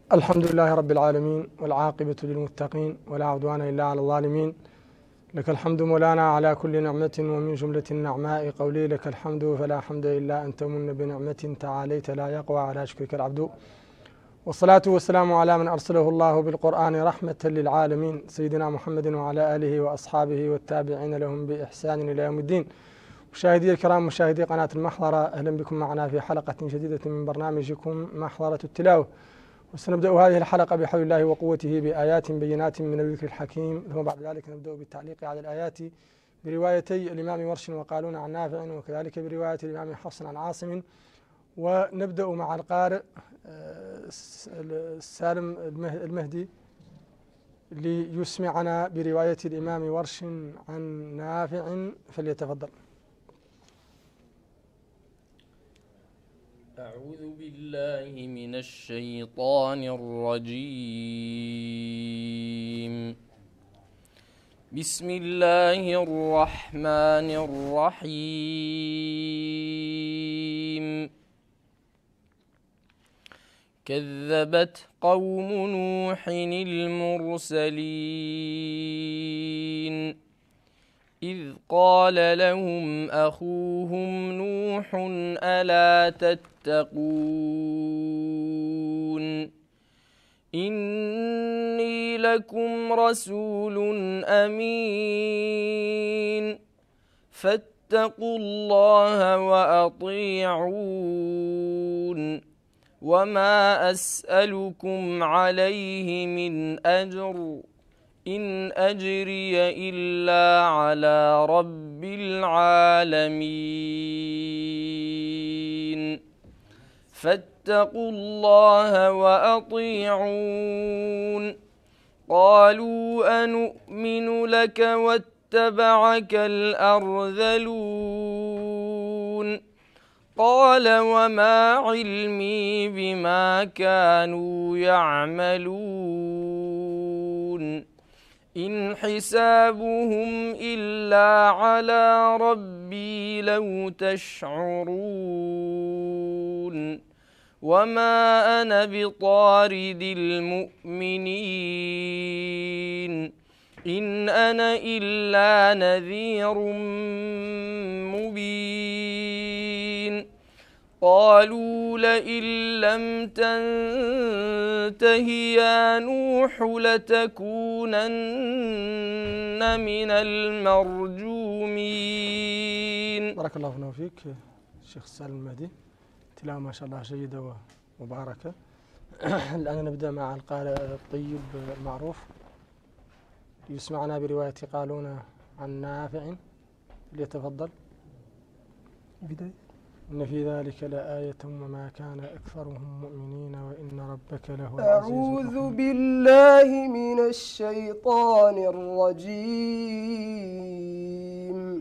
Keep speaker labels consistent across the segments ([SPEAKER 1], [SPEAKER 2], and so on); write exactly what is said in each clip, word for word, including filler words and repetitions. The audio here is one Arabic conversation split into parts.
[SPEAKER 1] الحمد لله رب العالمين، والعاقبة للمتقين، ولا عدوان إلا على الظالمين. لك الحمد مولانا على كل نعمة، ومن جملة النعماء قولي لك الحمد، فلا حمد إلا أن تمن بنعمة تعاليت لا يقوى على شكرك العبد. والصلاة والسلام على من أرسله الله بالقرآن رحمة للعالمين، سيدنا محمد وعلى آله وأصحابه والتابعين لهم بإحسان إلى يوم الدين. مشاهدي الكرام، مشاهدي قناة المحضرة، أهلا بكم معنا في حلقة جديدة من برنامجكم محضرة التلاوة. وسنبدأ هذه الحلقة بحول الله وقوته بآيات بينات من الذكر الحكيم، ثم بعد ذلك نبدأ بالتعليق على الآيات بروايتي الإمام ورش وقالون عن نافع، وكذلك برواية الإمام حفص عن عاصم. ونبدأ مع القارئ سالم المهدي ليسمعنا برواية الإمام ورش عن نافع، فليتفضل.
[SPEAKER 2] أعوذ بالله من الشيطان الرجيم. بسم الله الرحمن الرحيم. كذبت قوم نوح المرسلين إذ قال لهم أخوهم نوح ألا تتقون إني لكم رسول أمين فاتقوا الله وأطيعون وما أسألكم عليه من أجر إن أجري إلا على رب العالمين فاتقوا الله وأطيعون. قالوا أنؤمن لك واتبعك الأرذلون قال وما علمي بما كانوا يعملون إن حسابهم إلا على ربي لو تشعرون وما أنا بطارد المؤمنين إن أنا إلا نذير مبين. قالوا لئن لم تنته يا نوح لتكونن من المرجومين.
[SPEAKER 1] بارك الله فيك الشيخ سالم المهدي، تلاوة ما شاء الله جيدة ومباركة. الآن نبدأ مع القارئ الطيب المعروف يسمعنا برواية قالون عن نافع، ليتفضل. بداية إن في ذلك لآية وما كان أكثرهم مؤمنين وإن ربك لهو العزيز الرحيم.
[SPEAKER 3] أعوذ بالله من الشيطان الرجيم.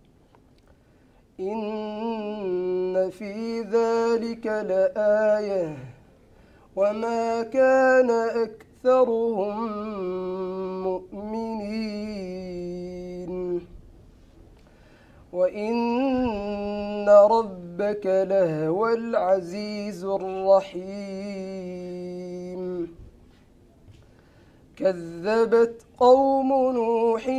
[SPEAKER 3] إن في ذلك لآية وما كان أكثرهم مؤمنين وإن ربك لهو العزيز الرحيم. كذبت قوم نوح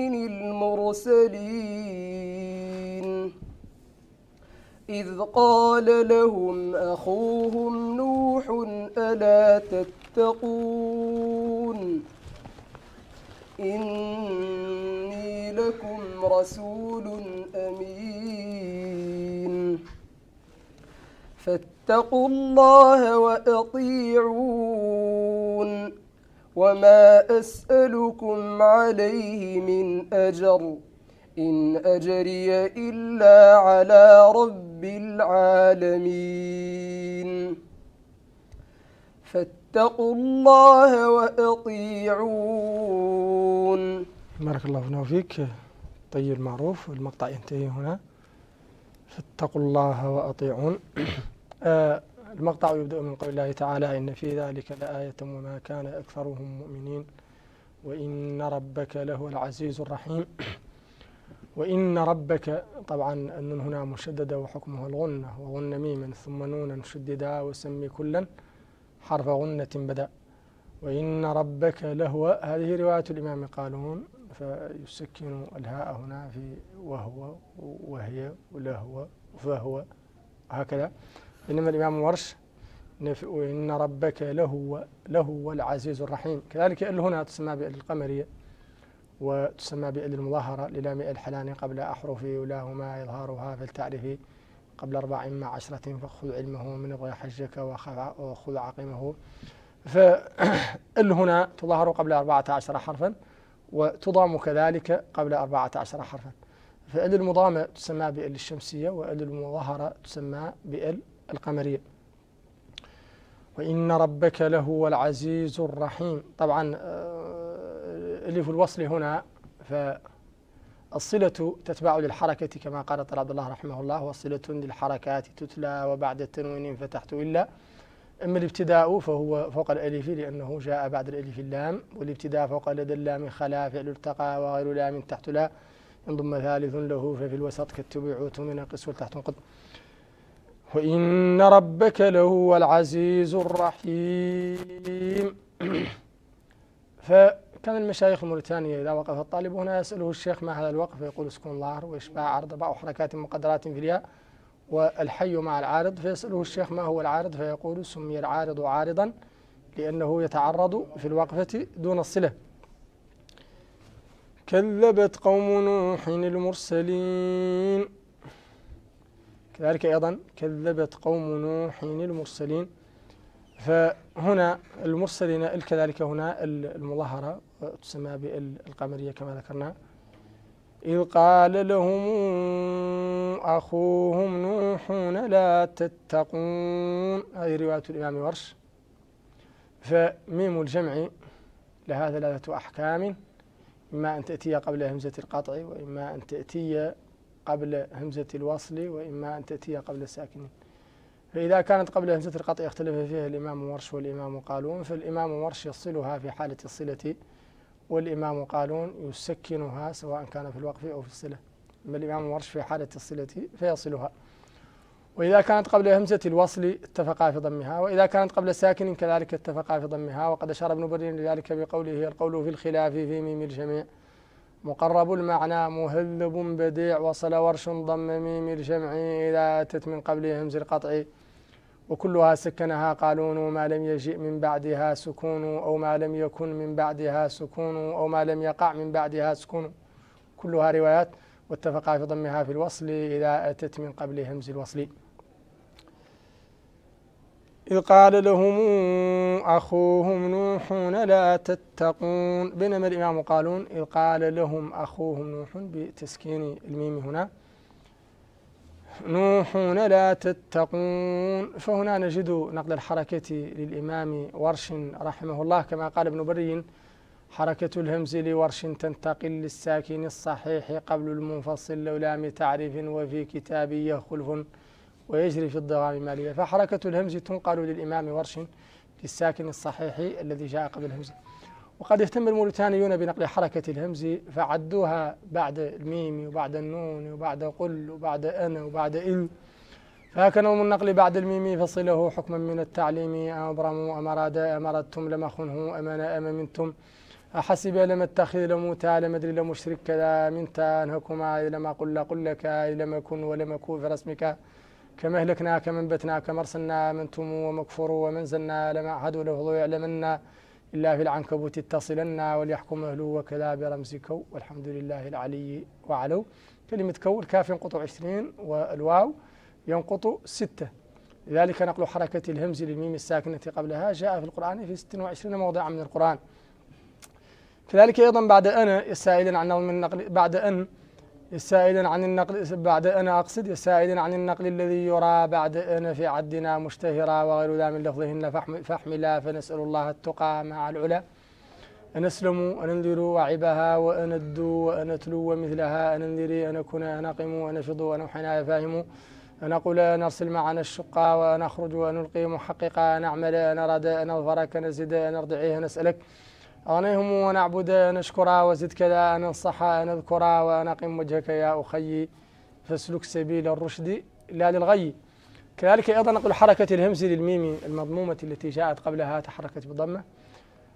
[SPEAKER 3] المرسلين إذ قال لهم أخوهم نوح ألا تتقون إني لكم رسول أمين فاتقوا الله وأطيعون وما أسألكم عليه من أجر إن أجري إلا على رب العالمين فاتقوا الله وأطيعون.
[SPEAKER 1] بارك الله فيك طيب المعروف. المقطع ينتهي هنا، فاتقوا الله وأطيعون. آه المقطع يبدأ من قول الله تعالى إن في ذلك لآية وما كان أكثرهم مؤمنين وإن ربك لهو العزيز الرحيم. وإن ربك، طبعا النون هنا مشددة وحكمها الغنة، وغن ميما ثم نونا شددا وسمي كلا حرف غنة بدأ. وإن ربك لهو، هذه رواية الإمام قالون، فيسكن الهاء هنا في وهو وهي ولهو فهو هكذا. إنما الإمام ورش وإن ربك لهو لهو العزيز الرحيم. كذلك ال هنا تسمى بال القمرية وتسمى بال المظاهرة للام الحلان قبل أحرف ولاهما إظهارها فلتعرفي قبل أربع مع عشرة فخذ علمه من ابغي حجك وخذ عقيمه. فال هنا تظهر قبل أربعة عشر حرفا وتضام كذلك قبل أربعة عشر حرفا. فال المضامة تسمى بال الشمسية وال المظاهرة تسمى بال القمرية. وإن ربك لهو العزيز الرحيم. طبعا ألف الوصل هنا فالصلة تتبع للحركة كما قال طلال عبد الله رحمه الله، وصلة للحركات تتلى وبعد التنوين فتحت إلا. أما الابتداء فهو فوق الألف لأنه جاء بعد الألف اللام، والابتداء فوق لدى اللام خلا فعل ارتقى وغير لام تحت لا انضم ثالث له ففي الوسط كالتبعوت من قس والتحت قد. وإن ربك لهو العزيز الرحيم. فكان المشايخ الموريتانية إذا وقف الطالب هنا يسأله الشيخ ما هذا الوقف، يقول سكون ظاهر وإشباع عرض أربع حركات مقدرات في الياء والحي مع العارض. فيسأله الشيخ ما هو العارض، فيقول سمي العارض عارضا لأنه يتعرض في الوقفة دون الصلة. كذبت قوم نوح المرسلين. كذلك أيضا كذبت قوم نوح المرسلين. فهنا المرسلين كذلك هنا المظاهرة تسمى بالقمرية كما ذكرنا. إذ قال لهم أخوهم نوح لا تتقون، هذه رواية الإمام ورش. فميم الجمع لها ثلاثة أحكام، إما أن تأتي قبل همزة القطع، وإما أن تأتي قبل همزة الوصل، وإما أن تأتي قبل الساكنين. فإذا كانت قبل همزة القطع اختلف فيها الإمام ورش والإمام قالون، فالإمام ورش يصلها في حالة الصلة، والإمام قالون يسكنها سواء كان في الوقف أو في الصلة. أما الإمام ورش في حالة الصلة فيصلها. وإذا كانت قبل همزة الوصل اتفقا في ضمها، وإذا كانت قبل ساكن كذلك اتفقا في ضمها. وقد أشار ابن برين لذلك بقوله القول في الخلاف في ميم الجميع مقرب المعنى مهذب بديع، وصل ورش ضم ميم الجمع إذا أتت من قبل همز القطع، وكلها سكنها قالون ما لم يجئ من بعدها سكون، أو ما لم يكن من بعدها سكون، أو ما لم يقع من بعدها سكون، كلها روايات. واتفقا في ضمها في الوصل إذا أتت من قبل همز الوصل. إذ قال لهم أخوهم نوح لا تتقون، بينما الإمام قالون إذ قال لهم أخوهم نوح بتسكين الميم هنا نوح لا تتقون. فهنا نجد نقل الحركة للإمام ورش رحمه الله كما قال ابن بري حركة الهمز لورش تنتقل للساكن الصحيح قبل المنفصل لو لام تعريف وفي كتابية خلف ويجري في الضغام مالية. فحركة الهمز تنقل للإمام ورش للساكن الصحيح الذي جاء قبل الهمز. وقد اهتم الموريتانيون بنقل حركة الهمز فعدوها بعد الميم وبعد النون وبعد قل وبعد أنا وبعد إل. فهكذا نوم النقل بعد الميم فصله حكما من التعليم أبرموا أمراد أمردتم لم أخنه أمن أمنتم أحسب لم اتخذ لموتى لم أدري لمشرك كذا منت أنهكما لما قل قل لك لم أكن ولم أكون في رسمك كما أهلكنا كمن بتنا كما أرسلنا منتم ومكفروا ومن زلنا لما عهدوا له يعلمنا إلا في العنكبوت اتصلنا وليحكم أهله وكذا برمز كو والحمد لله العلي وعلو. كلمة كو الكاف ينقط عشرين والواو ينقط ستة، لذلك نقل حركة الهمز للميم الساكنة قبلها جاء في القرآن في ستة وعشرين موضعا من القرآن. كذلك أيضا بعد أنا يسائلا عن من النقل بعد أن يسائلا عن النقل بعد أنا أقصد يسائلا عن النقل الذي يرى بعد أنا في عدنا مشتهرا وغير ذا من لفظهن فاحملا فنسأل الله التقى مع العلا أنسلم أننذر وعبها وأندو وأنتلو ومثلها أننذري أنكن أنقم وأنفض ونوحنا فاهم أنقول نرسل معنا الشقى ونخرج ونلقي محققا نعمل نرد نظفرك نزد نرضعيه نسألك أغنيهم ونعبد نشكرا وزد كذا ننصح نذكرا ونقم وجهك يا أخي فاسلك سبيل الرشد لا للغي. كذلك أيضا نقول حركة الهمز للميم المضمومة التي جاءت قبلها تحركت بضمة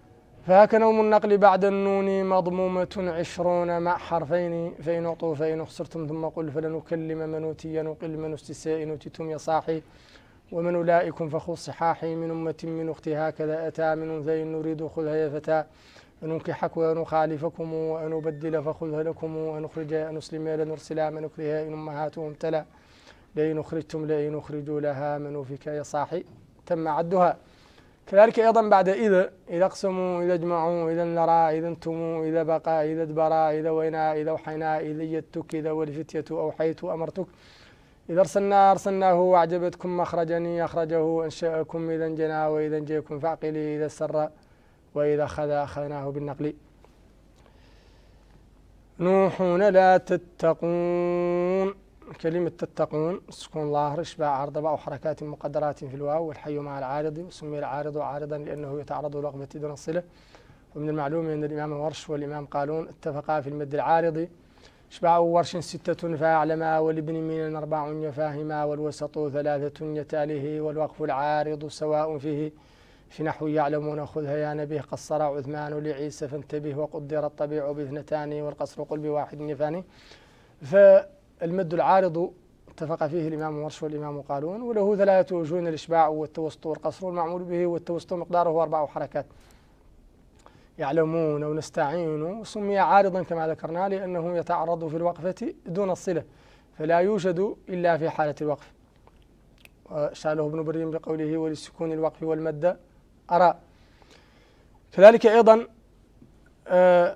[SPEAKER 1] فهك نوم النقل بعد النون مضمومة عشرون مع حرفين فإن أعطوا فإن خسرتم ثم قل فلنكلم من أوتي نقل من استساء أوتيتم يا صاحي ومن أولئكم فخذ صحاحي من أمة من أختها هكذا أتى من أنثى نريد خذها يا فتى أننكحك ونخالفكم وأن أبدل فخذها لكم وأن نخرج أن نسلم لنرسل من أكرها إن أمهاتهم تلا لئن أخرجتم لئن أخرجوا لها من أوفك يا صاحي تم عدها. كذلك أيضا بعد إذا إذا اقسموا إذا اجمعوا إذا نرى إذا انتموا إذا بقى إذا ادبرا إذا وينا إذا وحينا إذا يدتك إذا والفتية أوحيت أمرتك إذا أرسلنا أرسلناه وأعجبتكم أخرجني أخرجه أنشأكم إذا انجنا وإذا انجيكم فاعقلي إذا سر وإذا أخذ أخذناه بالنقل. نوحون لا تتقون كلمة تتقون سكون ظاهر إشباع عرض أو حركات مقدرات في الواو والحي مع العارض وسمي العارض عارضا لأنه يتعرض للرغبة دون الصلة. ومن المعلوم أن الإمام ورش والإمام قالون اتفقا في المد العارض. إشباع ورش ستة فأعلما والابن من أربع يفاهما والوسط ثلاثة يتاله والوقف العارض سواء فيه في نحو يعلمون خذها يا نبيه قصر عثمان لعيسى فانتبه وقدر الطبيع باثنتان والقصر قل بواحد يفاني. فالمد العارض اتفق فيه الإمام ورش والإمام قالون وله ثلاثة وجوه الإشباع والتوسط والقصر والمعمول به والتوسط مقداره أربع حركات يعلمون ونستعين وسمي عارضا كما ذكرنا لأنه يتعرض في الوقفة دون الصلة فلا يوجد إلا في حالة الوقف. وشاله ابن بريم بقوله وللسكون الوقف والمد أرى. كذلك أيضا آه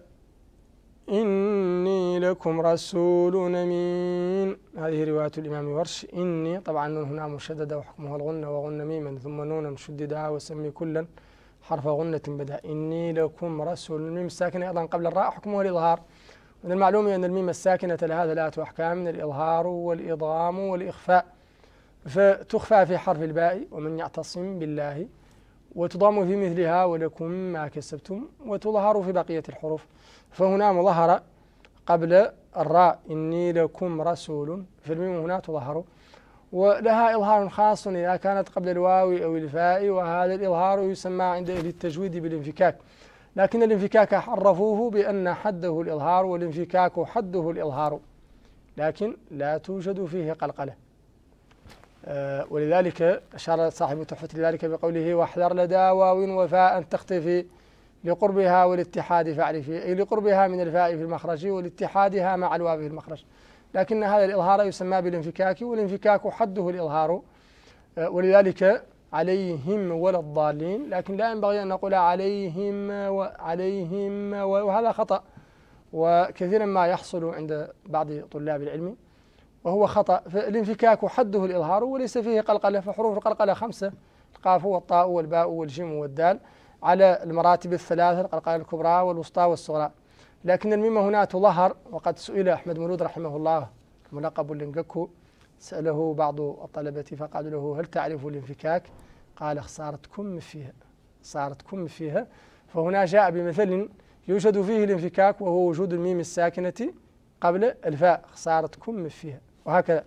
[SPEAKER 1] إني لكم رسول أمين هذه رواية الإمام ورش. إني طبعا نون هنا مشددة وحكمها الغنة وغن ميما ثم نونا شددها وسمي كلا حرف غنة بدأ. إني لكم رسول الميم الساكنة أيضا قبل الراء حكمها الإظهار. من المعلوم أن الميم الساكنة لها ثلاثة أحكام من الإظهار والإضغام والإخفاء فتخفى في حرف الباء ومن يعتصم بالله وتضام في مثلها ولكم ما كسبتم وتظهر في بقية الحروف. فهنا مظهرة قبل الراء إني لكم رسول فالميم هنا تظهر ولها إظهار خاص إذا كانت قبل الواو أو الفاء وهذا الإظهار يسمى عند أهل التجويد بالانفكاك لكن الانفكاك حرفوه بأن حده الإظهار والانفكاك حده الإظهار لكن لا توجد فيه قلقلة. أه ولذلك أشار صاحب تحفة لذلك بقوله واحذر لدى واو وفاء تختفي لقربها والاتحاد فاعرفي أي لقربها من الفاء في المخرج والاتحادها مع الواو في المخرج لكن هذا الإظهار يسمى بالانفكاك والانفكاك حده الإظهار. أه ولذلك عليهم ولا الضالين لكن لا ينبغي أن نقول عليهم وعليهم وهذا خطأ وكثيرا ما يحصل عند بعض طلاب العلم وهو خطأ. فالانفكاك حده الإظهار وليس فيه قلقلة فحروف القلقلة خمسة القاف والطاء والباء والجيم والدال على المراتب الثلاثة القلقلة الكبرى والوسطى والصغرى لكن الميم هنا تظهر. وقد سئل أحمد مولود رحمه الله ملقب لنجكو سأله بعض الطلبة فقالوا له هل تعرف الانفكاك قال خسارتكم فيها خسارتكم فيها. فهنا جاء بمثل يوجد فيه الانفكاك وهو وجود الميم الساكنة قبل الفاء خسارتكم فيها وهكذا.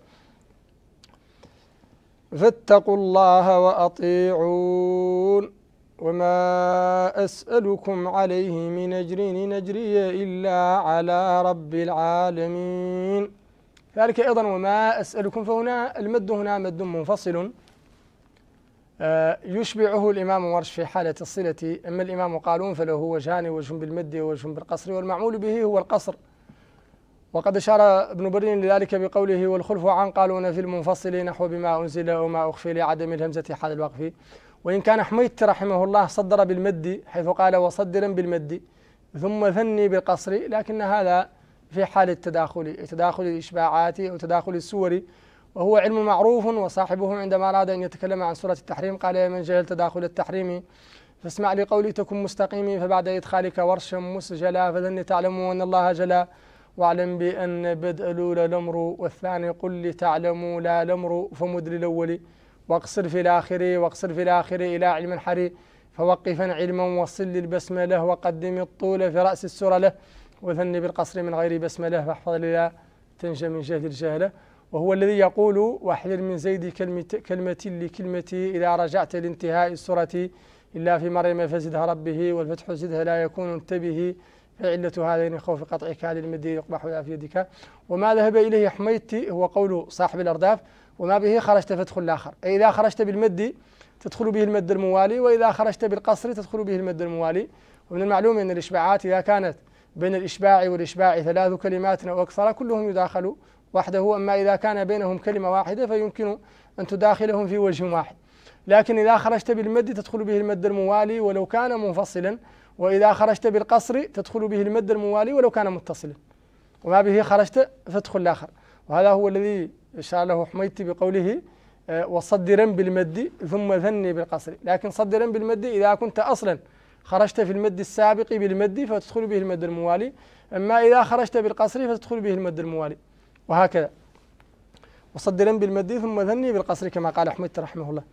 [SPEAKER 1] فاتقوا الله وأطيعون وما أسألكم عليه من أجر إن أجري إلا على رب العالمين. ذلك أيضا وما أسألكم فهنا المد هنا مد منفصل يشبعه الإمام ورش في حالة الصلة. أما الإمام قالون فله وجهان وجه بالمد ووجه بالقصر والمعمول به هو القصر. وقد أشار ابن برين لذلك بقوله والخلف عن قالون في المنفصل نحو بما أنزل وما أخفي لعدم الهمزة حال الوقف. وإن كان حميت رحمه الله صدر بالمد حيث قال وصدرا بالمد ثم ثني بالقصر لكن هذا في حال التداخل تداخل الإشباعات أو تداخل السور وهو علم معروف. وصاحبه عندما أراد أن يتكلم عن سورة التحريم قال يا من جهل تداخل التحريم فاسمع لقولي تكن مستقيمي فبعد إدخالك ورشا مسجلا فذن تعلموا أن الله جلا واعلم بأن بدء الأولى الأمر والثاني قل لتعلموا لا الأمر فمد للأول واقصر في الآخر واقصر في الآخر إلى علم حري فوقفا علما وصل للبسملة وقدم الطول في رأس السورة له وثني بالقصر من غير بسملة فاحفظ لا تنجى من جهد الجهلة. وهو الذي يقول واحذر من زيد كلمة كلمة لكلمتي إذا رجعت لانتهاء السورة إلا في مريم فزدها ربه والفتح زدها لا يكون انتبه فعلة هذين خوف قطع كال المد يقبح لا في يدك. وما ذهب إليه حميتي هو قول صاحب الأرداف وما به خرجت فادخل الآخر، أي إذا خرجت بالمد تدخل به المد الموالي، وإذا خرجت بالقصر تدخل به المد الموالي. ومن المعلوم أن الإشباعات إذا كانت بين الإشباع والإشباع ثلاث كلمات أو أكثر كلهم يداخل وحده، أما إذا كان بينهم كلمة واحدة فيمكن أن تداخلهم في وجه واحد. لكن إذا خرجت بالمد تدخل به المد الموالي ولو كان منفصلا، وإذا خرجت بالقصر تدخل به المد الموالي ولو كان متصلا. وما به خرجت فادخل الآخر، وهذا هو الذي أشار له حميتي بقوله وصدرا بالمد ثم ثني بالقصر. لكن صدرا بالمد إذا كنت أصلا خرجت في المد السابق بالمد فتدخل به المد الموالي، أما إذا خرجت بالقصر فتدخل به المد الموالي، وهكذا. وصدرا بالمد ثم ثني بالقصر كما قال حميتي رحمه الله.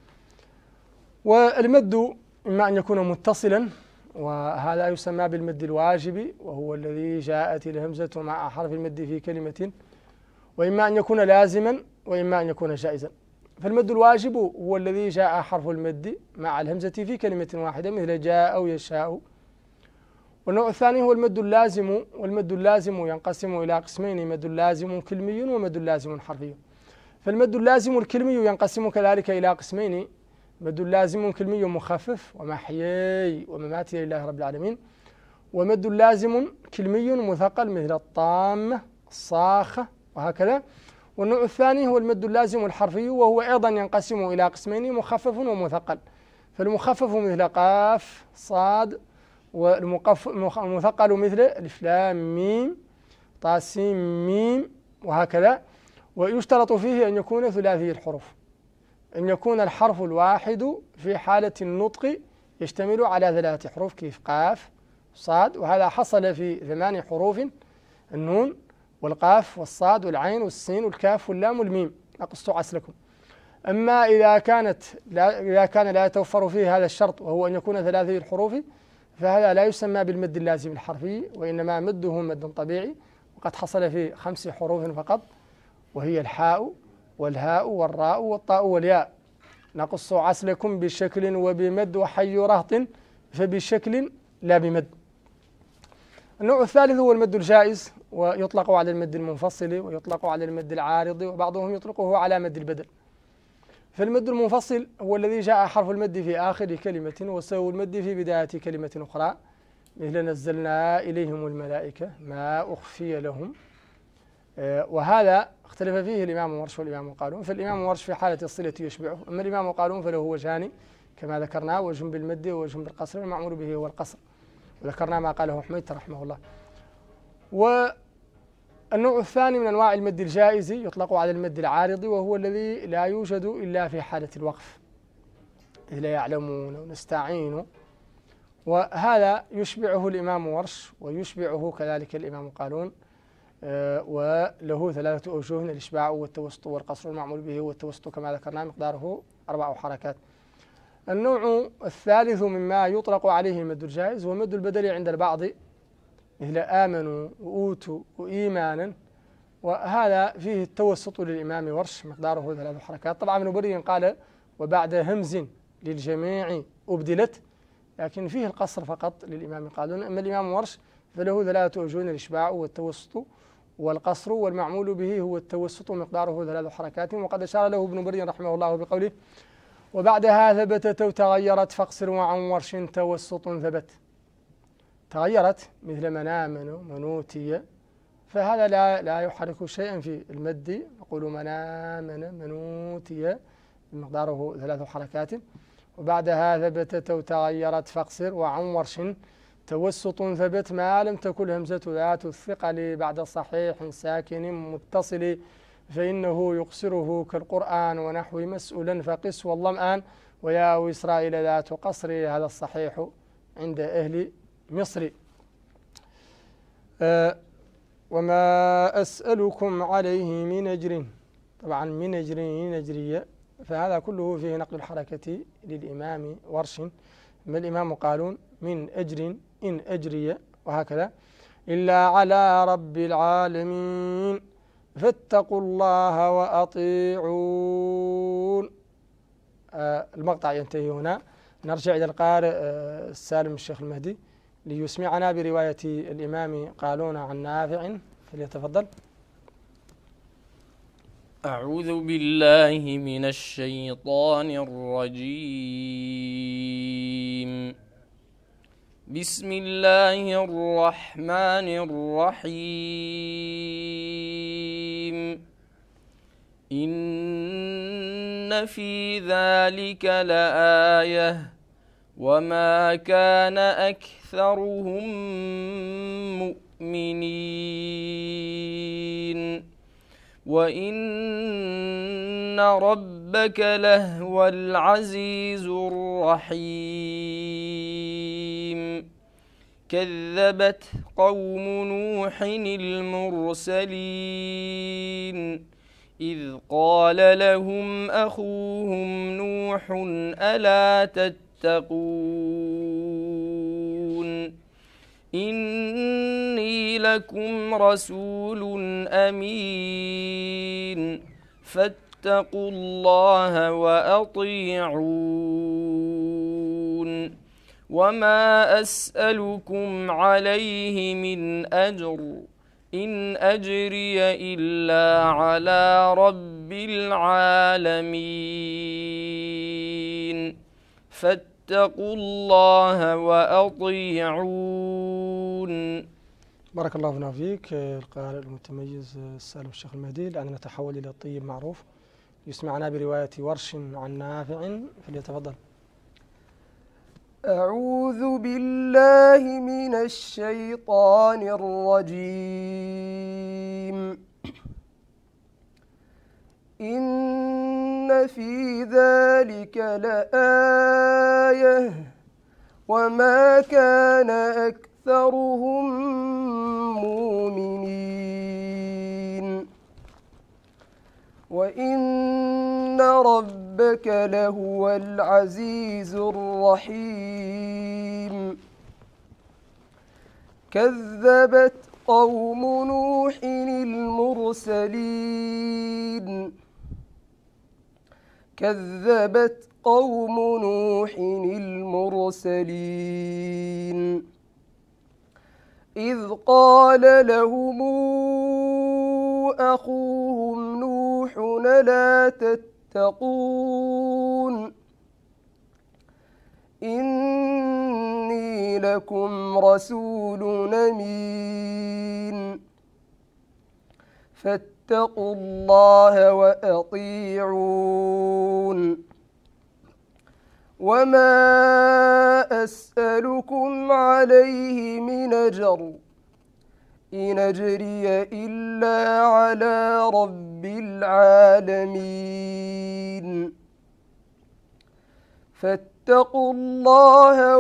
[SPEAKER 1] والمد إما أن يكون متصلا، وهذا يسمى بالمد الواجب وهو الذي جاءت الهمزة مع حرف المد في كلمة، وإما أن يكون لازما وإما أن يكون جائزا. فالمد الواجب هو الذي جاء حرف المد مع الهمزة في كلمة واحدة مثل جاء أو يشاء. والنوع الثاني هو المد اللازم، والمد اللازم ينقسم إلى قسمين: مد لازم كلمي ومد لازم حرفي. فالمد اللازم الكلمي ينقسم كذلك إلى قسمين: مد لازم كلمي مخفف ومحيي ومماتي لله رب العالمين، ومد لازم كلمي مثقل مثل الطامة الصاخة وهكذا. والنوع الثاني هو المد اللازم الحرفي، وهو أيضا ينقسم إلى قسمين: مخفف ومثقل. فالمخفف مثل قاف صاد، والمثقل مثل الف لام ميم طاسيم ميم وهكذا. ويشترط فيه أن يكون ثلاثي الحروف، أن يكون الحرف الواحد في حالة النطق يشتمل على ثلاثة حروف كيف قاف صاد، وهذا حصل في ثمان حروف: النون والقاف والصاد والعين والسين والكاف واللام والميم. أقصت عسلكم. أما إذا كانت لا إذا كان لا يتوفر فيه هذا الشرط وهو أن يكون ثلاثي الحروف فهذا لا يسمى بالمد اللازم الحرفي، وإنما مده مد طبيعي، وقد حصل في خمس حروف فقط، وهي الحاء والهاء والراء والطاء والياء. نقص عسلكم بشكل وبمد وحي رهط فبشكل لا بمد. النوع الثالث هو المد الجائز، ويطلق على المد المنفصل ويطلق على المد العارض، وبعضهم يطلقه على مد البدل. فالمد المنفصل هو الذي جاء حرف المد في آخر كلمة وسوى المد في بداية كلمة أخرى، مثل نزلنا إليهم الملائكة ما أخفي لهم. وهذا اختلف فيه الإمام ورش والإمام قالون. فالإمام ورش في حالة الصلة يشبعه، أما الإمام قالون فله وجهان كما ذكرنا: وجه بالمد ووجه بالقصر، والمعمول به هو القصر، وذكرنا ما قاله حميد رحمه الله. والنوع الثاني من أنواع المد الجائز يطلق على المد العارض، وهو الذي لا يوجد إلا في حالة الوقف، إذ لا يعلمون ونستعين. وهذا يشبعه الإمام ورش ويشبعه كذلك الإمام قالون، آه وله ثلاثة أوجه: الإشباع والتوسط والقصر، والمعمول به والتوسط كما ذكرنا مقداره أربع حركات. النوع الثالث مما يطلق عليه المد الجائز هو مد البدل عند البعض، مثل آمنوا وأوتوا وإيمانا، وهذا فيه التوسط للإمام ورش مقداره ثلاث حركات. طبعا ابن بري قال وبعد همز للجميع أبدلت، لكن فيه القصر فقط للإمام قالون. أما الإمام ورش فله ثلاثة أوجه: الإشباع والتوسط والقصر، والمعمول به هو التوسط مقداره ثلاث حركات. وقد أشار له ابن بري رحمه الله بقوله وبعدها ثبتت وتغيرت فاقصر وعن ورش توسط ثبت. تغيرت مثل منامن منوتي، فهذا لا لا يحرك شيئا في المد، يقول منامن منوتي مقداره ثلاث حركات. وبعدها ثبتت وتغيرت فاقصر وعن ورش توسط ثبت ما لم تكن همزة ذات الثقل بعد صحيح ساكن متصل، فإنه يقصره كالقرآن ونحو مسؤولا فقس والظمآن ويا إسرائيل ذات قصر، هذا الصحيح عند أهل مصر. أه وما أسألكم عليه من أجر، طبعا من أجر نجرية، فهذا كله فيه نقل الحركة للإمام ورش. ما الإمام قالون من أجر إن أجري وهكذا، إلا على رب العالمين فاتقوا الله وأطيعون. آه المقطع ينتهي هنا. نرجع إلى القارئ السالم الشيخ المهدي ليسمعنا برواية الإمام قالون عن نافع، فليتفضل.
[SPEAKER 2] أعوذ بالله من الشيطان الرجيم. بسم الله الرحمن الرحيم. إن في ذلك لآية وما كان أكثرهم مؤمنين وإن ربك لهو العزيز الرحيم. كذبت قوم نوح المرسلين إذ قال لهم أخوهم نوح ألا تتقون إني لكم رسول أمين فاتقوا الله وأطيعون وما أسألكم عليه من أجر إن أجري إلا على رب العالمين فاتقوا الله وأطيعون.
[SPEAKER 1] بارك الله فينا فيك القارئ المتميز السالم الشيخ المهدي. الآن نتحول إلى الطيب معروف يسمعنا برواية ورش عن نافع، فليتفضل.
[SPEAKER 3] أعوذ بالله من الشيطان الرجيم. إن في ذلك لآية وما كان أكثرهم مؤمنين وإن ربك لهو العزيز الرحيم. كذبت قوم نوح المرسلين كذبت قوم نوح المرسلين إذ قال لهم أخوهم نوح لا تتقون إني لكم رسول أمين فاتقوا الله وأطيعون وما أسألكم عليه من أجر إن أجري إلا على رب العالمين فاتقوا الله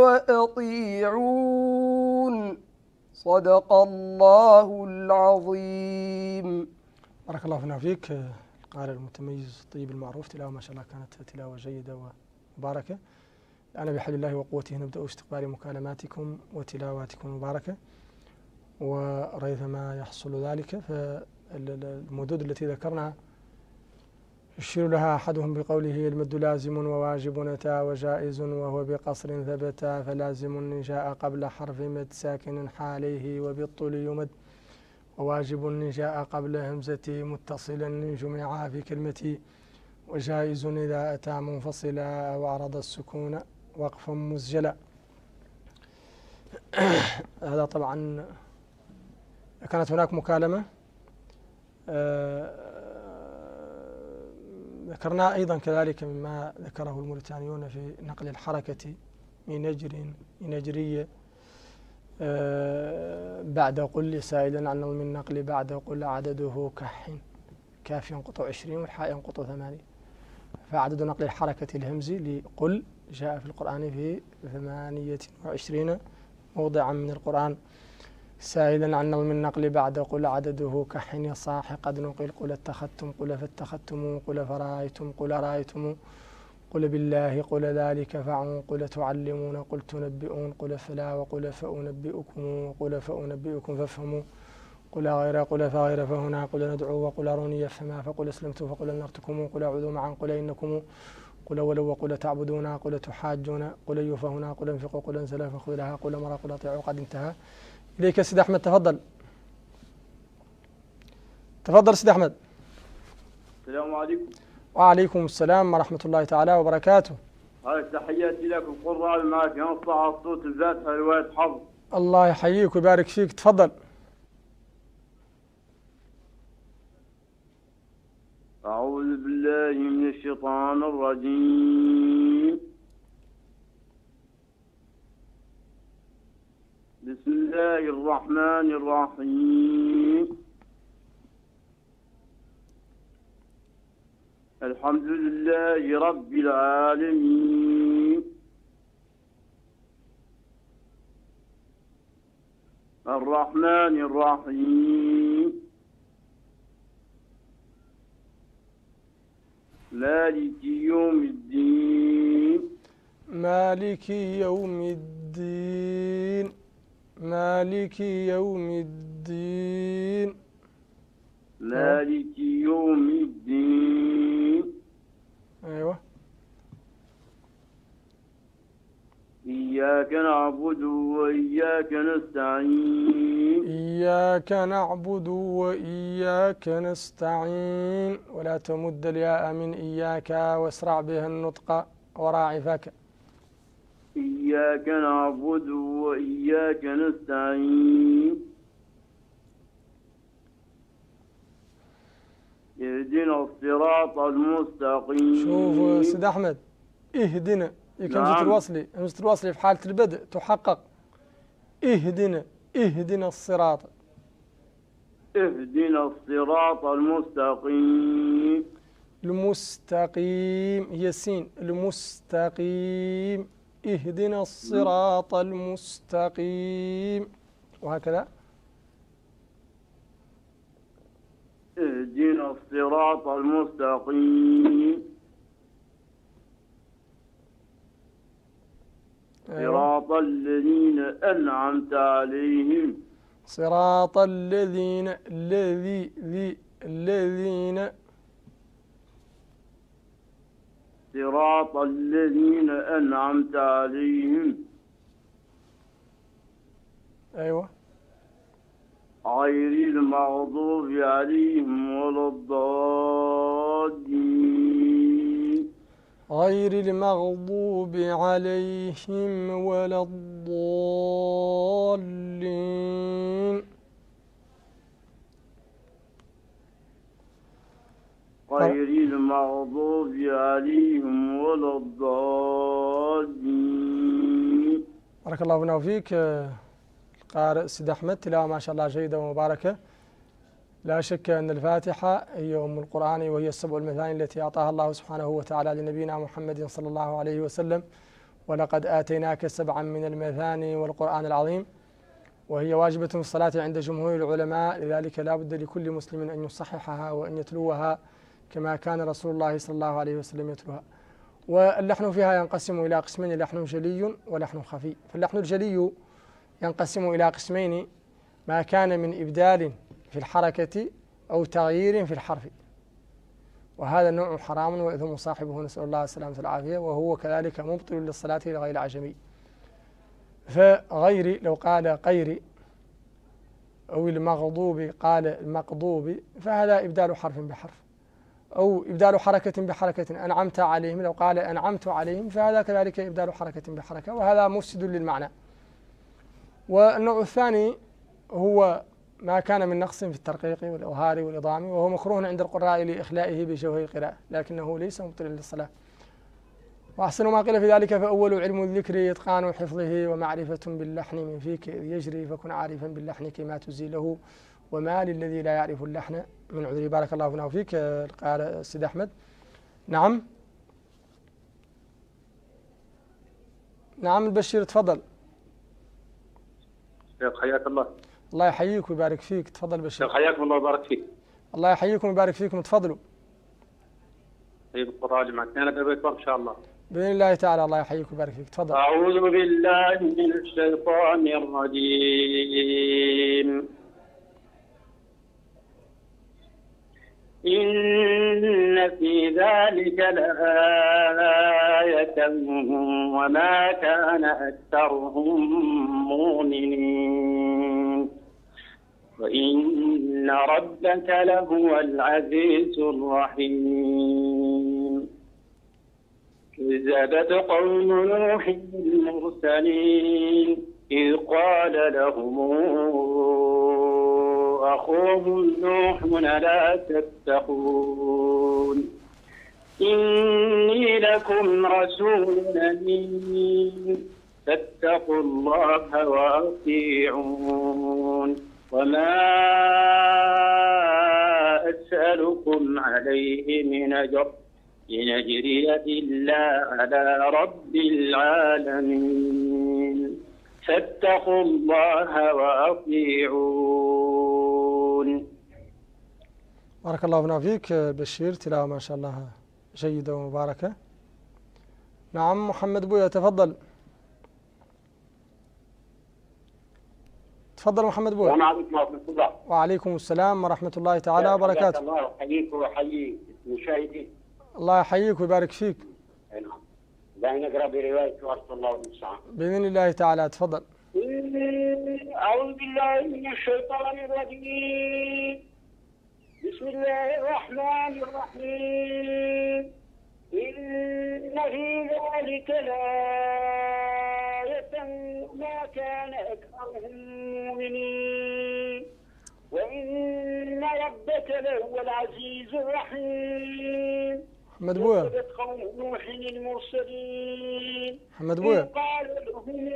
[SPEAKER 3] وأطيعون صدق الله العظيم.
[SPEAKER 1] بارك الله فينا فيك القارئ المتميز الطيب المعروف. تلاوة ما شاء الله كانت تلاوة جيدة ومباركة. أنا بحول الله وقوته نبدأ استقبال مكالماتكم وتلاواتكم المباركة، وريثما يحصل ذلك فالمدود التي ذكرنا يشير لها أحدهم بقوله المد لازم وواجب نتا وجائز وهو بقصر ثبتا فلازم إن جاء قبل حرف مد ساكن حاليه وبالطول يمد وواجب إن جاء قبل همزة متصلا إن جمع في كلمة وجائز إذا أتى منفصلا أو عرض السكون وقفا مسجلا. هذا طبعا كانت هناك مكالمة ذكرنا أيضا كذلك مما ذكره الموريتانيون في نقل الحركة من نجر نجرية بعد قل سائلا عن من نقل بعد قل عدده كح كاف ينقط عشرين والحاء ينقط ثمانية، فعدد نقل الحركة الهمزي لقل جاء في القرآن في ثمانية وعشرين موضعا من القرآن. سائلا عن من نقل بعد قل عدده كح يصاح قد نقل قل اتخذتم قل فاتخذتم قل فرأيتم قل رأيتم قل بالله قل ذلك فعن قل تعلمون قل تنبئون قل فلا وقل فأنبئكم قل فأنبئكم فافهموا قل غير قل فغير فهنا قل ندعو وقل أروني فما فقل أسلمت فقل نرتكم قل أعوذ معا قل إنكم قل ولو وقل تعبدون قل تحاجون قل يفهنا قل انفقوا قل انزلا فخذ لها قل مرا قل اطيعوا قد انتهى. إليك سيد أحمد، تفضل تفضل سيد أحمد.
[SPEAKER 4] السلام عليكم.
[SPEAKER 1] وعليكم السلام ورحمة الله تعالى وبركاته.
[SPEAKER 4] هاي تحياتي لكم قراء معك ينصع الصوت الفاتحة رواية حفظ.
[SPEAKER 1] الله يحييك ويبارك فيك، تفضل.
[SPEAKER 4] أعوذ بالله من الشيطان الرجيم. بسم الله الرحمن الرحيم. الحمد لله رب العالمين الرحمن الرحيم مالك يوم الدين
[SPEAKER 1] مالك يوم الدين مالك يوم الدين
[SPEAKER 4] مالك يوم الدين.
[SPEAKER 1] أيوة.
[SPEAKER 4] إياك نعبد وإياك نستعين
[SPEAKER 1] إياك نعبد وإياك نستعين ولا تمد الياء من إياك واسرع بها النطق وراعي فاك.
[SPEAKER 4] إياك نعبد وإياك نستعين اهدنا الصراط المستقيم.
[SPEAKER 1] شوف سيد أحمد، اهدنا يمكن همزة الوصل همزة الوصل في حالة البدء تحقق. اهدنا اهدنا الصراط
[SPEAKER 4] اهدنا الصراط المستقيم.
[SPEAKER 1] المستقيم هي السين، المستقيم. اهدنا الصراط المستقيم وهكذا.
[SPEAKER 4] اهدنا الصراط المستقيم. صراط الذين أنعمت عليهم.
[SPEAKER 1] صراط الذين الذي ذي الذين
[SPEAKER 4] صراط الذين أنعمت عليهم.
[SPEAKER 1] أيوة.
[SPEAKER 4] غير المغضوب عليهم ولا الضالين.
[SPEAKER 1] غير المغضوب عليهم ولا الضالين.
[SPEAKER 4] غير المغضوب عليهم ولا الضالين.
[SPEAKER 1] بارك الله فينا وفيك القارئ سيد أحمد، تلاوة ما شاء الله جيدة ومباركة. لا شك أن الفاتحة هي أم القرآن، وهي السبع المثاني التي أعطاها الله سبحانه وتعالى لنبينا محمد صلى الله عليه وسلم. ولقد آتيناك سبعا من المثاني والقرآن العظيم، وهي واجبة في الصلاة عند جمهور العلماء، لذلك لا بد لكل مسلم أن يصححها وأن يتلوها كما كان رسول الله صلى الله عليه وسلم يتلوها. واللحن فيها ينقسم إلى قسمين، لحن جلي ولحن خفي. فاللحن الجلي ينقسم إلى قسمين: ما كان من إبدال في الحركة أو تغيير في الحرف، وهذا النوع حرام وإثم صاحبه، نسأل الله السلامة والعافية، وهو كذلك مبطل للصلاة لغير العجمي. فغير لو قال غير أو المغضوب قال المقضوب، فهذا إبدال حرف بحرف، أو إبدال حركة بحركة. أنعمت عليهم لو قال أنعمت عليهم، فهذا كذلك إبدال حركة بحركة، وهذا مفسد للمعنى. والنوع الثاني هو ما كان من نقص في الترقيق والإظهار والإضام، وهو مكروه عند القراء لإخلائه بشوه القراءة، لكنه ليس مبطلا للصلاة. وأحسن ما قيل في ذلك: فأول علم الذكر إتقان حفظه، ومعرفة باللحن من فيك إذ يجري، فكن عارفا باللحن كما تزيله، وما للذي لا يعرف اللحن من عذري. بارك الله فينا وفيك القارئ السيد أحمد. نعم نعم البشير، تفضل.
[SPEAKER 4] شيخ حياك الله.
[SPEAKER 1] الله يحييك ويبارك فيك، تفضل بشير.
[SPEAKER 4] شيخ حياكم الله ويبارك فيك.
[SPEAKER 1] الله يحييكم ويبارك فيكم، تفضلوا.
[SPEAKER 4] طيب القراءة معك أنا ببيت إن شاء الله
[SPEAKER 1] بإذن الله تعالى. الله يحييك ويبارك فيك، تفضل.
[SPEAKER 4] أعوذ بالله من الشيطان الرجيم. إن في ذلك لآية وما كان أكثرهم مؤمنين وإن ربك لهو العزيز الرحيم. كذبت قوم نوح المرسلين إذ قال لهم أخوهم نوح لا تتقون إني لكم رسول أمين فاتقوا الله وأطيعون وما أسألكم عليه من أجر إن أجري إلا على رب العالمين فاتقوا الله وأطيعون.
[SPEAKER 1] بارك الله فينا فيك بشير، تلاوة ما شاء الله جيدة ومباركة. نعم محمد بويا تفضل. تفضل محمد بويا.
[SPEAKER 5] السلام عليكم ورحمة الله.
[SPEAKER 1] وعليكم السلام ورحمة الله تعالى وبركاته.
[SPEAKER 5] الله يحييك ويحيي المشاهدين.
[SPEAKER 1] الله يحييك ويبارك فيك.
[SPEAKER 5] نعم. دعنا نقرأ برواية ورث الله المستعان.
[SPEAKER 1] بإذن الله تعالى تفضل.
[SPEAKER 5] أعوذ بالله من الشيطان الرجيم. بسم الله الرحمن الرحيم. إن في ذلك لآية ما كان أكثرهم مؤمنين وإن ربك لهو العزيز الرحيم.
[SPEAKER 1] محمد بويا.
[SPEAKER 5] كذبت قوم نوح المرسلين
[SPEAKER 1] محمد بويا.
[SPEAKER 5] قال لهم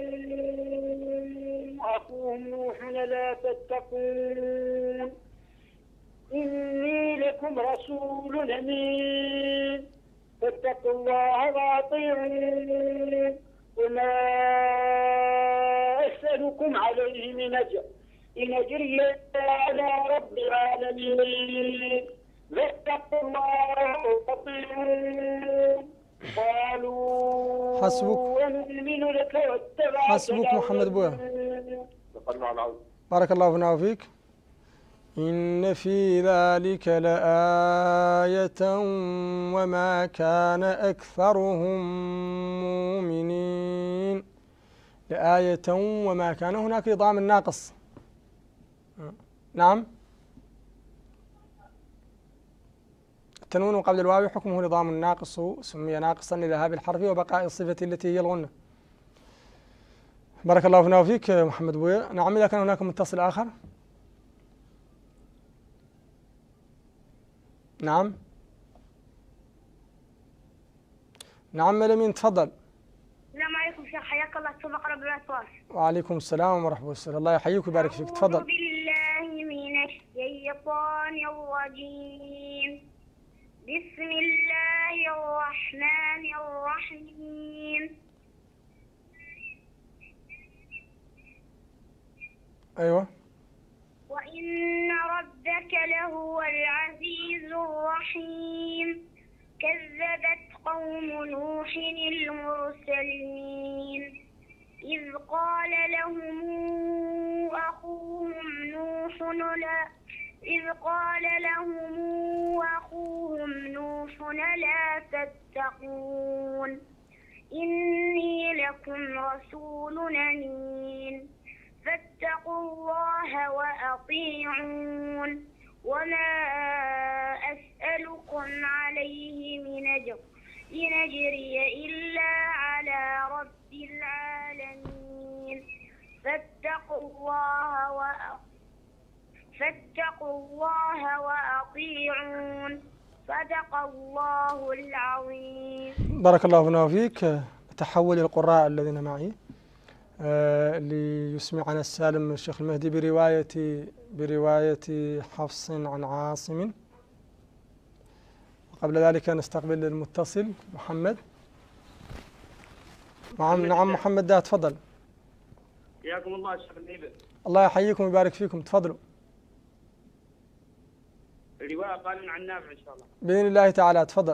[SPEAKER 5] أخوهم نوح لا تتقون إني لكم رسول أمين فاتقوا الله وأطيعون وما أسألكم عليه من أجر إن أجري إلا على رب العالمين فاتقوا الله وأطيعون. قالوا
[SPEAKER 1] حسبك.
[SPEAKER 5] ونؤمن لك واتبعك
[SPEAKER 1] حسبك محمد بويا. بارك الله فينا وفيك. إن في ذلك لآية وما كان أكثرهم مؤمنين. لآية وما كان، هناك إضغام الناقص. نعم. التنوين قبل الواو حكمه نظام الناقص، سمي ناقصا لذهاب الحرف وبقاء الصفة التي هي الغنة. بارك الله فينا وفيك محمد بويا. نعم إذا كان هناك متصل آخر. نعم نعم لمين تفضل.
[SPEAKER 6] السلام عليكم شيخ، حياك الله. سبق رب الأسواس.
[SPEAKER 1] وعليكم السلام ورحمة الله. الله يحييك ويبارك فيك. تفضل.
[SPEAKER 6] أعوذ بالله من الشيطان الرجيم. بسم الله الرحمن الرحيم.
[SPEAKER 1] أيوة.
[SPEAKER 6] وإن ربك لهو العزيز الرحيم. كذبت قوم نوح المرسلين إذ قال لهم أخوهم نوح لا إذ قال لهم أخوهم نوح لا تتقون إني لكم رسول أمين فاتقوا الله وأطيعون وما أسألكم عليه من أجر إن أجري إلا على رب العالمين فاتقوا الله وأطيعون فاتقوا الله وأطيعون صدق الله العظيم.
[SPEAKER 1] بارك الله فينا وفيك. أتحول القراء الذين معي آه ليسمعنا السالم الشيخ المهدي برواية برواية حفص عن عاصم، وقبل ذلك نستقبل المتصل محمد. نعم نعم محمد ده تفضل.
[SPEAKER 4] حياكم الله الشيخ الهيبة.
[SPEAKER 1] الله يحييكم ويبارك فيكم. تفضلوا.
[SPEAKER 4] الرواية قال عن نافع إن شاء الله.
[SPEAKER 1] بإذن الله تعالى تفضل.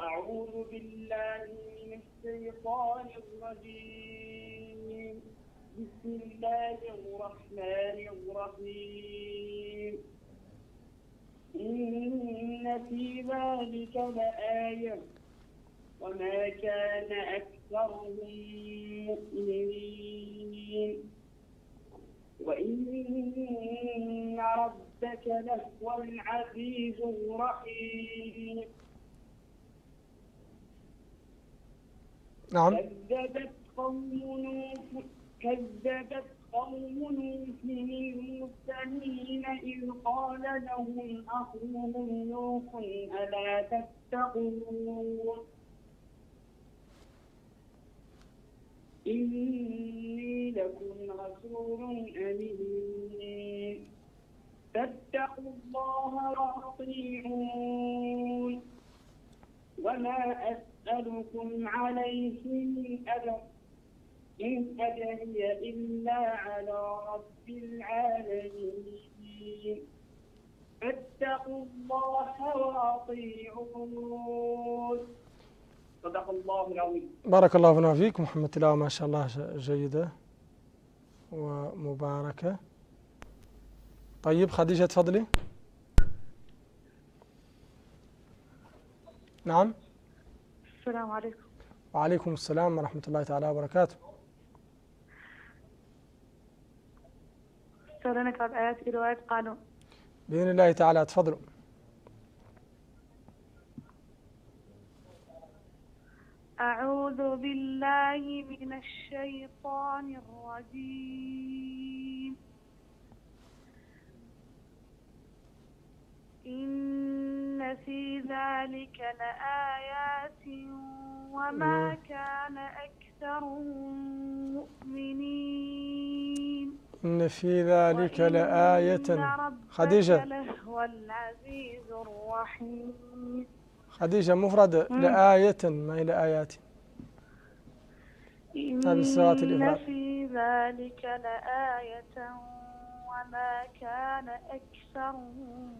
[SPEAKER 5] أعوذ بالله من الشيطان الرجيم.
[SPEAKER 7] بسم الله الرحمن الرحيم إن في ذلك لآية وما كان أكثرهم مؤمنين وإن ربك لهو العزيز الرحيم
[SPEAKER 1] نعم.
[SPEAKER 7] كذبت قوم نوح كذبت قوم نوح المرسلين إذ قال لهم أخوهم نوح ألا تتقون إني لكم رسول أمين فاتقوا الله وأطيعون وما أسألكم عليه من أجر إن أجري إلا على رب العالمين فاتقوا الله وأطيعون صدق الله العظيم.
[SPEAKER 1] بارك الله فينا فيك محمد. تلاوة ما شاء الله جيدة ومباركة. طيب خديجة تفضلي. نعم.
[SPEAKER 8] السلام عليكم.
[SPEAKER 1] وعليكم السلام ورحمة الله تعالى وبركاته.
[SPEAKER 8] سألنا نقرأ آيات في رواية قانون.
[SPEAKER 1] بإذن الله تعالى تفضلوا.
[SPEAKER 8] أعوذ بالله من الشيطان الرجيم. إن في ذلك لآيات وما كان أكثرهم مؤمنين.
[SPEAKER 1] إن في ذلك لآية. خديجة
[SPEAKER 8] لهو العزيز الرحيم.
[SPEAKER 1] خديجة مفرد لآية ما هي لآيات.
[SPEAKER 8] إن في ذلك لآية وما كان أكثرهم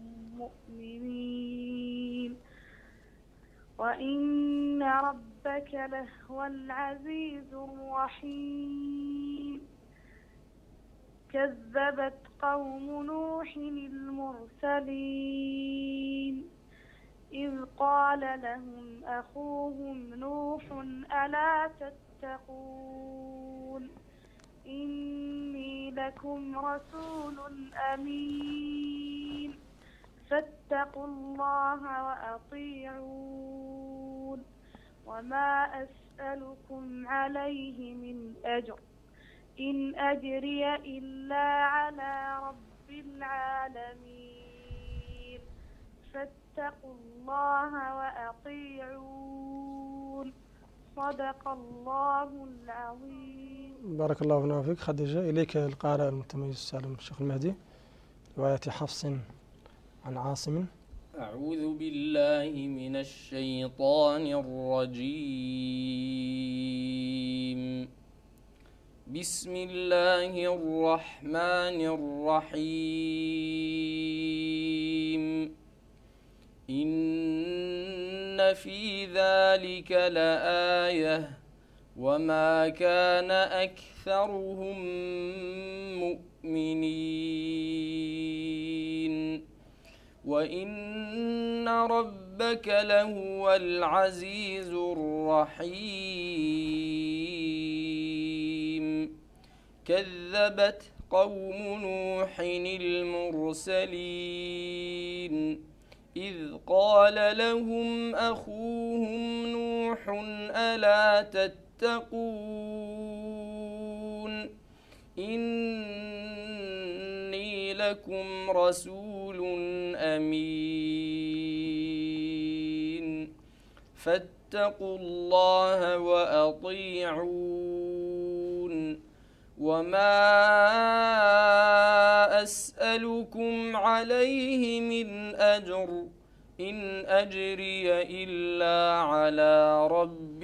[SPEAKER 8] مؤمنين وإن ربك لهو العزيز الرحيم. كذبت قوم نوح المرسلين إذ قال لهم أخوهم نوح ألا تتقون إني لكم رسول أمين فاتقوا الله وأطيعون وما أسألكم عليه من أجر إن أجري إلا على رب العالمين فاتقوا الله وأطيعون صدق الله العظيم.
[SPEAKER 1] بارك الله فينا وفيك. خديجة إليك القارئ المتميز السالم الشيخ المهدي رواية حفص عن عاصم.
[SPEAKER 2] أعوذ بالله من الشيطان الرجيم. بسم الله الرحمن الرحيم. إن في ذلك لآية وما كان أكثرهم مؤمنين وإن ربك لهو العزيز الرحيم. كذبت قوم نوح المرسلين إذ قال لهم أخوهم نوح ألا تتقون إني لكم رسول أمين فاتقوا الله وأطيعون وما أسألكم عليه من أجر إن أجري إلا على رب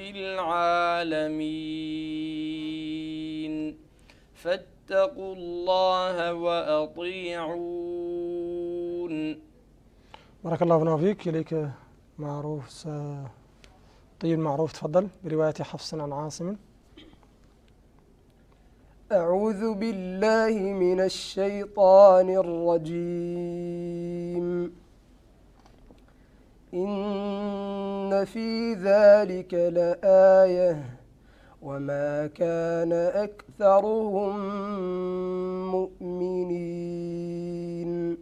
[SPEAKER 2] العالمين فاتقوا الله وأطيعون.
[SPEAKER 1] بارك الله فينا وفيك. إليك معروف طيب معروف تفضل برواية حفص عن عاصم.
[SPEAKER 3] أعوذ بالله من الشيطان الرجيم. إن في ذلك لآية وما كان أكثرهم مؤمنين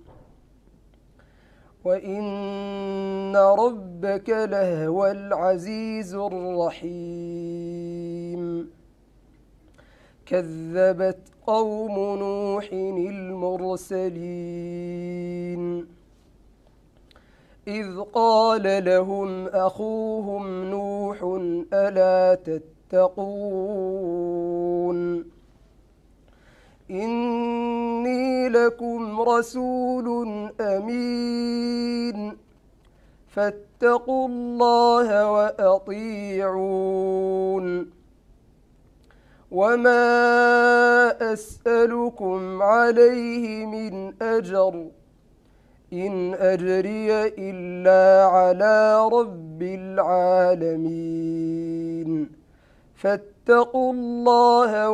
[SPEAKER 3] وإن ربك لهو العزيز الرحيم. كذبت قوم نوح المرسلين إذ قال لهم أخوهم نوح ألا تتقون إني لكم رسول أمين فاتقوا الله وأطيعون وما أسألكم عليه من أجر إن أجري إلا على رب العالمين فاتقوا الله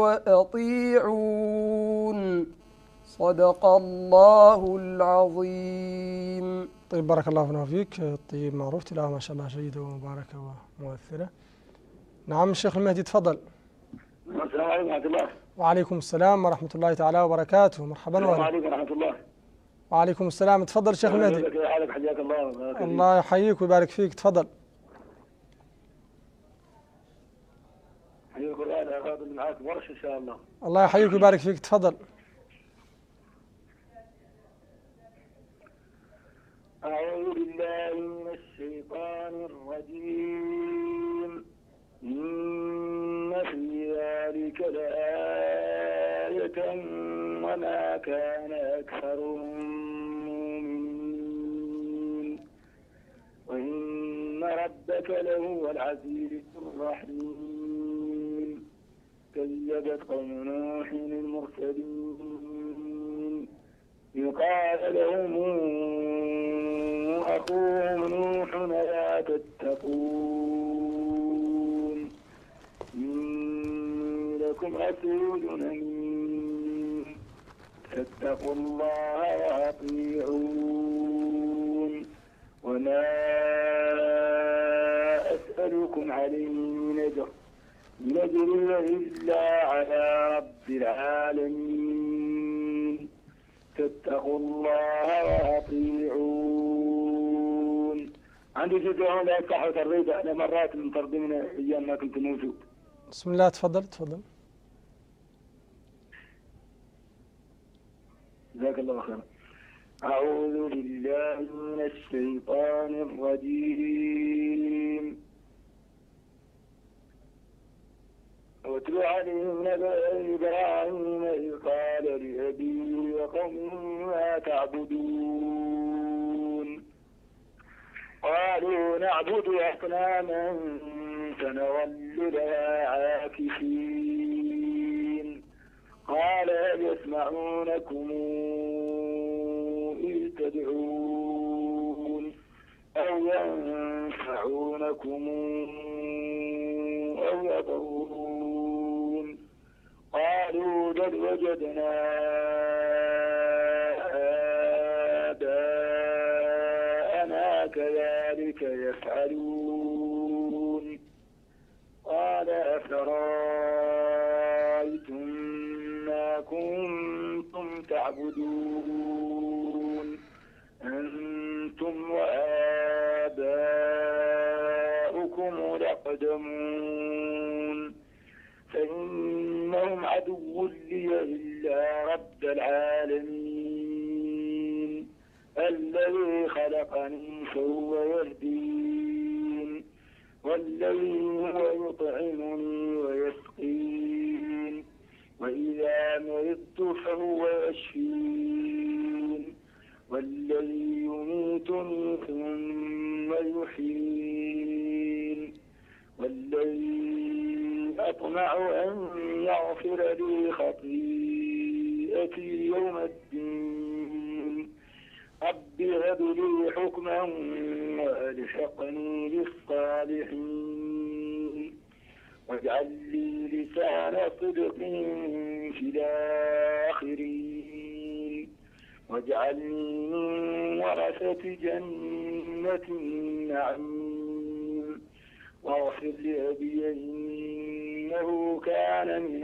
[SPEAKER 3] وأطيعون صدق الله العظيم.
[SPEAKER 1] طيب بارك الله فينا وفيك. الطيب معروف، تلاوة ما شاء الله جيدة ومباركة ومؤثرة. نعم الشيخ المهدي تفضل.
[SPEAKER 5] السلام عليكم ورحمة الله.
[SPEAKER 1] وعليكم السلام ورحمة الله تعالى وبركاته. مرحبا.
[SPEAKER 5] السلام عليكم ورحمة الله.
[SPEAKER 1] وعليكم السلام. تفضل الشيخ المهدي.
[SPEAKER 5] كيف حالك؟ حياك الله.
[SPEAKER 1] الله يحييك ويبارك فيك. تفضل.
[SPEAKER 5] حياك الله. أنا أخذ معاك ورش إن شاء الله.
[SPEAKER 1] الله يحييك ويبارك فيك. تفضل.
[SPEAKER 5] أعوذ بالله من الشيطان الرجيم. إن في ذلك لآية وما كان أكثرهم مؤمنين وإن ربك لهو العزيز الرحيم. كذبت قوم نوح المرسلين إذ قال لهم أخوهم نوح لا تتقون إني لكم رسول أمين فاتقوا الله وأطيعون وما أسألكم عليه من أجر إن أجري إلا على رب العالمين فاتقوا الله وأطيعون. عندي جزء لا يصح تريد أنا مرات من ترضمنا أيام ما كنت موجود.
[SPEAKER 1] بسم الله. تفضل تفضل.
[SPEAKER 5] جزاك الله خيرا. أعوذ بالله من الشيطان الرجيم. واتل عليهم نبأ إبراهيم إذ قال لأبيه وقومه ما تعبدون قالوا نعبد أصناما فنظل لها عاكفين قال هل يسمعونكم إذ تدعون أو ينفعونكم أو يضرون قالوا بل وجدنا آباءنا كذلك يفعلون قال أفرأيتم ما كنتم تعبدون أنتم وآباؤكم الأقدمون فإنهم عدو لي إلا رب العالمين الذي خلقني فهو يهدين والذي هو يطعمني ويسقين وإذا مرضت فهو يشفين والذي يميتني ثم يحيين والذي أطمع أن يغفر لي خطيئتي يوم الدين رب هب لي حكما وألحقني بالصالحين واجعل لي لسان صدق في الآخرين واجعلني من ورثة جنة النعيم واغفر لأبي إنه كان من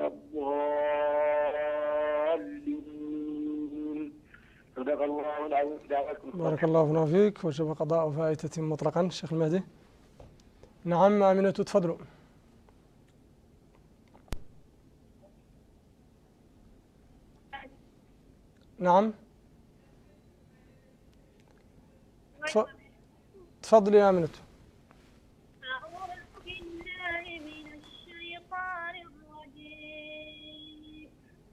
[SPEAKER 5] الضالين. صدق الله العظيم.
[SPEAKER 1] بارك الله فيك وجب قضاء فائتة مطلقا. الشيخ المهدي. نعم آمنة تفضلوا. نعم تفضلي يا آمنة.
[SPEAKER 6] أعوذ بالله من الشيطان الرجيم.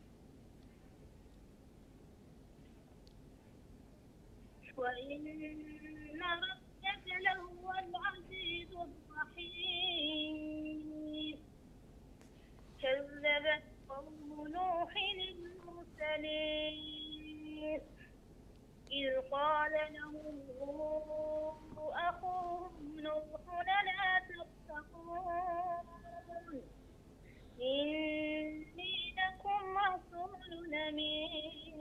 [SPEAKER 6] وإن ربك لهو العزيز الرحيم. كذبت قوم نوح المرسلين إذ قال لهم أخوهم نوح لا تتقون إني لكم رسول أمين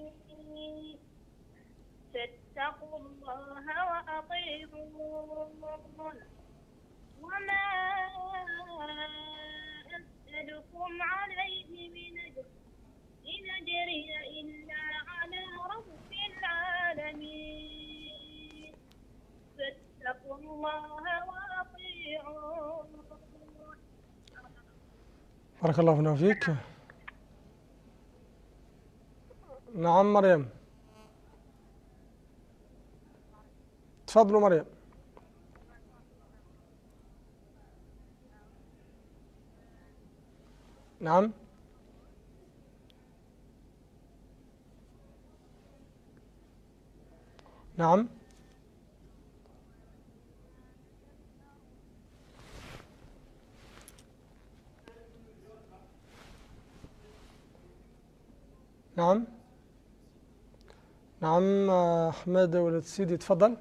[SPEAKER 6] فاتقوا الله وأطيعون وما أسألكم عليه من أجر إن أجري إلا على رب العالمين فاتقوا الله وأطيعون.
[SPEAKER 1] بارك الله فيك. نعم مريم تفضلوا مريم. نعم نعم نعم نعم أحمد ولد سيدي تفضل.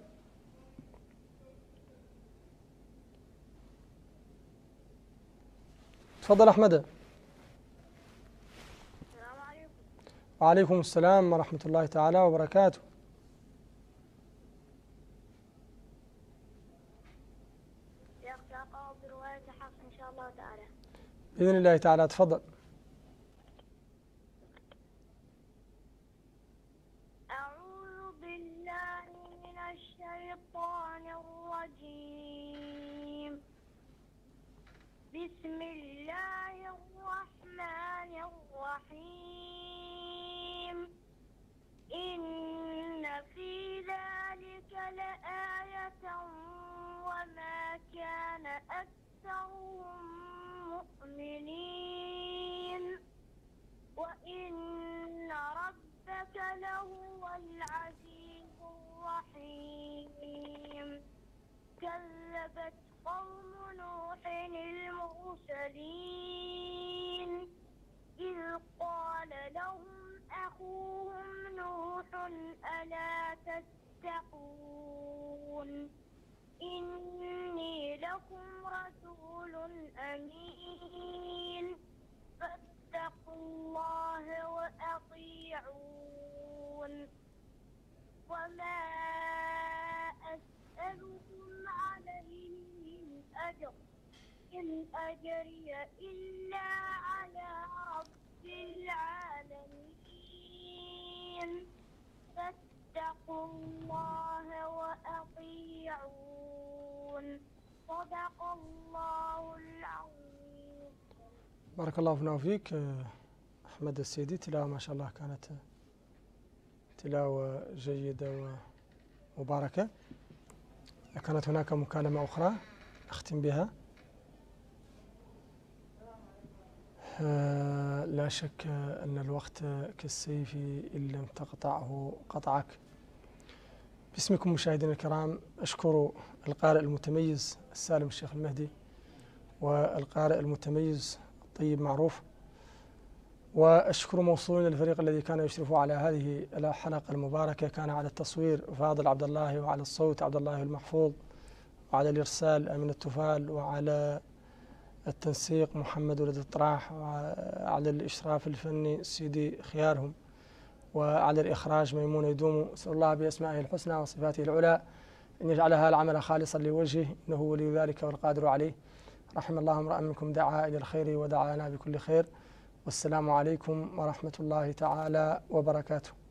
[SPEAKER 1] تفضل أحمد.
[SPEAKER 6] السلام عليكم.
[SPEAKER 1] وعليكم السلام ورحمة الله تعالى وبركاته.
[SPEAKER 6] يقرأ برواية حفص إن شاء الله تعالى.
[SPEAKER 1] بإذن الله تعالى تفضل.
[SPEAKER 6] أعوذ بالله من الشيطان الرجيم. بسم الله الرحمن الرحيم. إن في ذلك لآية وما كان أكثرهم مؤمنين وإن ربك لهو العزيز الرحيم. كذبت قوم نوح المرسلين إذ قال لهم أخوهم نوح ألا تتقون إني لكم رسول أمين فاتقوا الله وأطيعون وما أسألكم عليه من أجر إن أجري إلا على رب العالمين فاتقوا الله وأطيعون. صدق الله العظيم.
[SPEAKER 1] بارك الله فينا وفيك أحمد السيدي. تلاوة ما شاء الله كانت تلاوة جيدة ومباركة. كانت هناك مكالمة أخرى أختم بها. لا شك أن الوقت كالسيف إن لم تقطعه قطعك. باسمكم مشاهدينا الكرام أشكر القارئ المتميز السالم الشيخ المهدي والقارئ المتميز الطيب معروف، وأشكر موصولين الفريق الذي كان يشرف على هذه الحلقة المباركة. كان على التصوير فاضل عبد الله، وعلى الصوت عبد الله المحفوظ، وعلى الإرسال أمين التفال، وعلى التنسيق محمد ولد الطراح، وعلى الإشراف الفني سيدي خيارهم، وعلى الإخراج ميمون يدوم. أسأل الله بأسمائه الحسنى وصفاته العلى أن يجعلها العمل خالصا لوجهه، إنه ولي ذلك والقادر عليه. رحم الله امرأ منكم دعا إلى الخير ودعانا بكل خير. والسلام عليكم ورحمة الله تعالى وبركاته.